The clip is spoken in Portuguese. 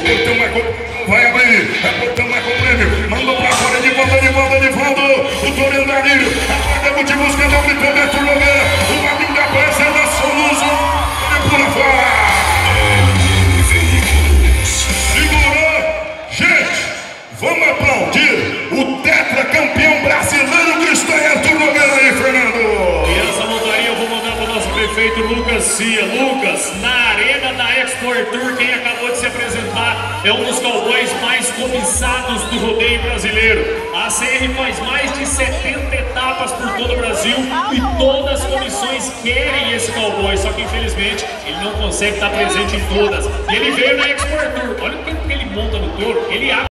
portão vai abrir, é portão Marco Prêmio, mandou pra fora, de volta, o Toreiro Danilo, aguarda muito buscando o Vitor Beto Nogueira, uma linda peça da Soluço, ele pula fora. LN Veículos. Segura, gente, vamos aplaudir o tetracampeão brasileiro Cristão Arthur Nogueira aí, Fernando. E essa montaria eu vou mandar para o nosso prefeito Lucas Cia. Lucas, na arena da Expo Arthur, quem acabou de se apresentar é um dos cowboys mais cobiçados do rodeio brasileiro. A ACR faz mais de 70 etapas por todo o Brasil e todas as comissões querem esse cowboy, só que infelizmente ele não consegue estar presente em todas. E ele veio na Expo Arthur. Olha o tempo que ele monta no touro, ele abre